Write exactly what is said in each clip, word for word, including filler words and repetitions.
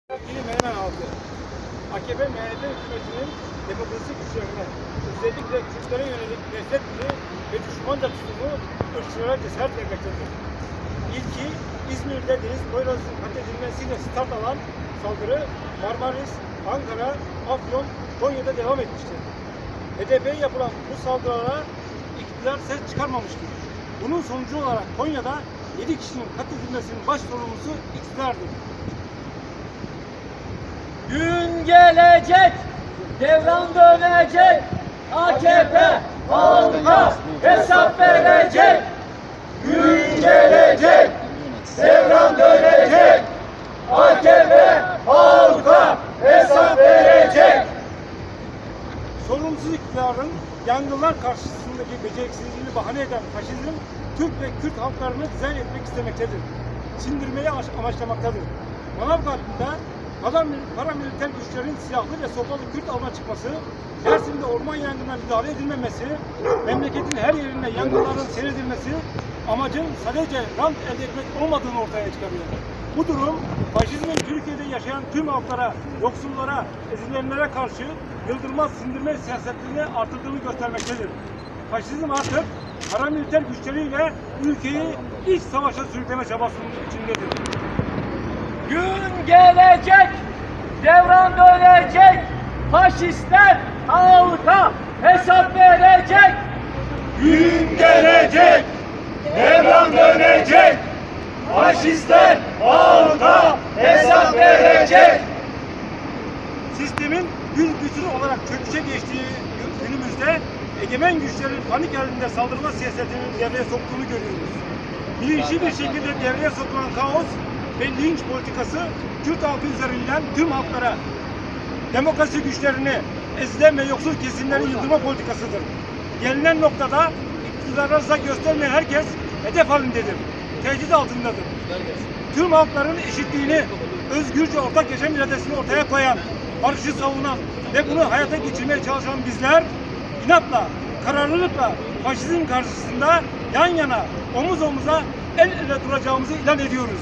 Biri Menemen halkı. A K P M H P hükümetinin demokrasi güçlerine, özellikle Kürtlere yönelik nefret dili ve düşmanca tutumu ırkçılara cesaret vermektedir. İlki İzmir'de Deniz Poyraz'ın katledilmesiyle start alan saldırı Marmaris, Ankara, Afyon, Konya'da devam etmiştir. H D P'ye yapılan bu saldırılara iktidar ses çıkarmamıştır. Bunun sonucu olarak Konya'da yedi kişinin katledilmesinin baş sorumlusu iktidardır. Gün gelecek, devran dönecek, A K P halka hesap verecek. Gün gelecek, devran dönecek, A K P halka hesap verecek. Sorumsuz iktidarın yangınlar karşısındaki beceriksizliğini bahane eden faşizm, Türk ve Kürt halklarını dizayn etmek istemektedir. Sindirmeyi amaçlamaktadır. Manavgat'ta paramiliter güçlerin silahlı ve sopalı Kürt alma çıkması, Mersin'de orman yangınına müdahale edilmemesi, memleketin her yerinde yangınların seyredilmesi, amacın sadece rant elde etmek olmadığını ortaya çıkarıyor. Bu durum, faşizmin Türkiye'de yaşayan tüm halklara, yoksullara, ezilenlere karşı yıldırmaz sindirme siyasetlerini artırdığını göstermektedir. Faşizm artık paramiliter güçleriyle ülkeyi iç savaşa sürükleme çabasının içindedir. Gün gelecek, devran dönecek, faşistler halka hesap verecek. Gün gelecek, devran dönecek, faşistler halka hesap verecek. Sistemin gün güçlü olarak çöküşe geçtiği günümüzde egemen güçlerin panik halinde saldırma siyasetinin devreye soktuğunu görüyoruz. Bilinçli bir şekilde devreye sokulan kaos ve linç politikası Kürt halkı üzerinden tüm halklara, demokrasi güçlerini, ezilen ve yoksul kesimleri yıldırma politikasıdır. Gelinen noktada iktidara rıza göstermeyen herkes hedef halindedir, tehdit altındadır. Tüm halkların eşitliğini, özgürce ortak yaşam iradesini ortaya koyan, barışı savunan ve bunu hayata geçirmeye çalışan bizler, inatla, kararlılıkla faşizm karşısında yan yana, omuz omuza, el ele duracağımızı ilan ediyoruz.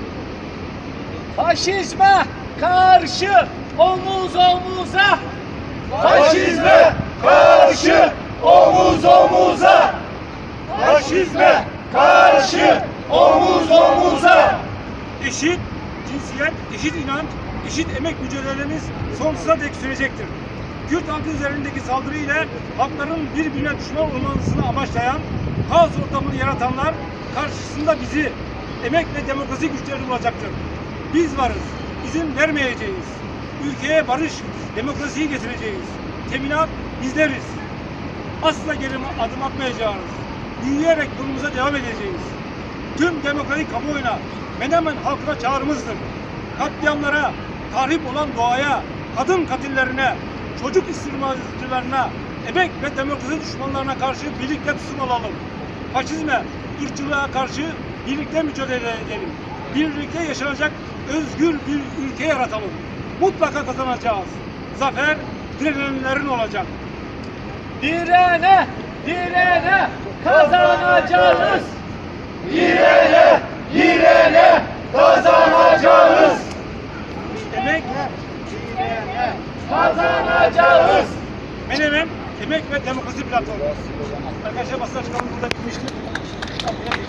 Faşizme karşı omuz omuza, Faşizme karşı omuz omuza, faşizme karşı omuz omuza. Eşit cinsiyet, eşit inanç, eşit emek mücadelemiz sonsuza dek sürecektir. Kürt halkı üzerindeki saldırı ile halkların birbirine düşman olmasını amaçlayan, kaos ortamını yaratanlar karşısında bizi, emek ve demokrasi güçleri bulacaktır. Biz varız, izin vermeyeceğiz. Ülkeye barış, demokrasiyi getireceğiz. Teminat bizleriz. Asla geri adım atmayacağız. Büyüyerek yolumuza devam edeceğiz. Tüm demokratik kamuoyuna, Menemen halkına çağrımızdır. Katliamlara, tahrip olan doğaya, kadın katillerine, çocuk istismarcılarına, emek ve demokrasi düşmanlarına karşı birlikte tutum alalım. Faşizme, ırkçılığa karşı birlikte mücadele edelim. Birlikte yaşanacak özgür bir ülke yaratalım. Mutlaka kazanacağız. Zafer direnenlerin olacak. direne, direne kazanacağız. Direne, direne kazanacağız. Emek, Kazanacağız. Menemen, emek ve demokrasi platformu. Arkadaşlar basın açıklamamız burada bitmiştir.